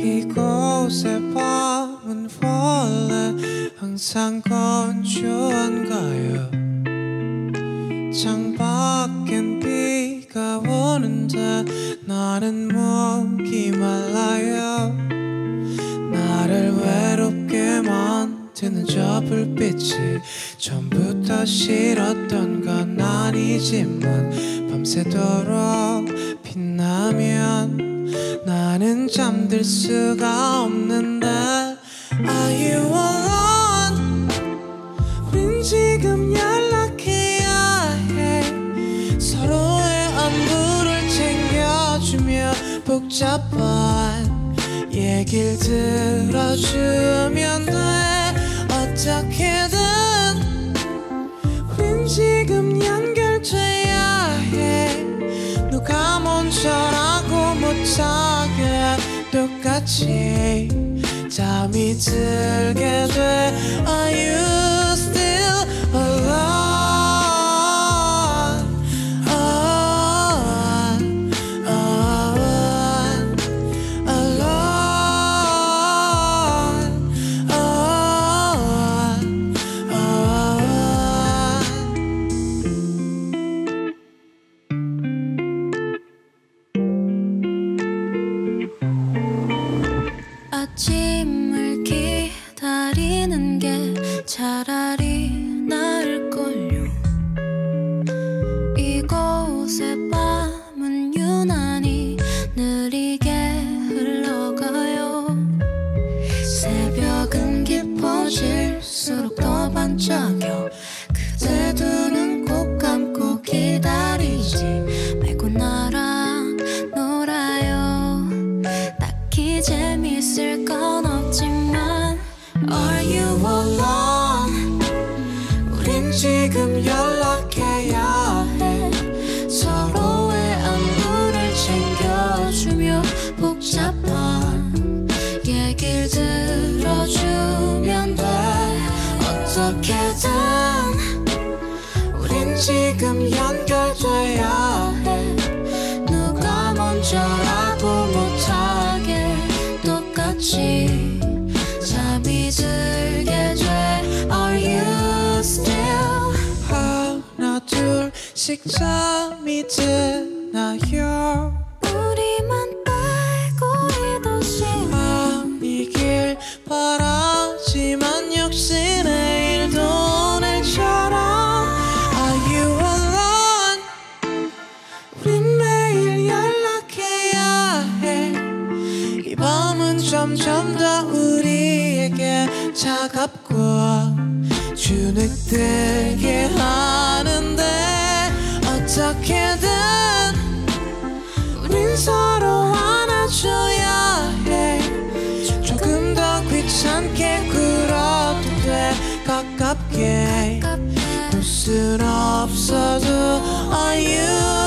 이곳의 밤은 원래 항상 건조한가요? 창밖엔 비가 오는데 나는 목이 말라요. 나를 외롭게 만드는 저 불빛이 전부터 싫었던 건 아니지만 밤새도록 빛나면 나는 잠들 수가 없는데 Are you alone? 우린 지금 연락해야 해. 서로의 안부를 챙겨주며 복잡한 얘길 들어주면 돼. 어떻게든 우린 지금 연결돼야 해. 누가 먼저라고 못하게 똑같이 잠이 들게 돼. Are you still alone? 아침을 기다리는 게 차라리 나을걸요. 이곳의 밤은 유난히 느리게 흘러가요. 새벽은 깊어질수록 더 반짝여. 그대 두 눈 꼭 감고 기다리지 말고 나랑 놀아요. 딱히 재밌을 건 없지만 Are you alone? 우린 지금 연락해야 해. 서로의 안부를 챙겨주며 복잡한 얘길 들어주면 돼. 어떻게든 우린 지금 연결돼야 해. 누가 먼저라고 못하게 똑같이 잠이 들게 돼. Are you still? 하나 둘씩 잠이 드나요? 우리만 알고 이도록 아니길 바라지만 역시 내일도 내일처럼 Are you alone? 우린 매일 연락해야 해. 이 밤은 점점 더 우리에게 차갑고 주눅들게 하는데 어떻게든 우린 서로 안아줘야 해. 조금 더 귀찮게 굴어도 돼. 가깝게 볼 순 없어도 Are you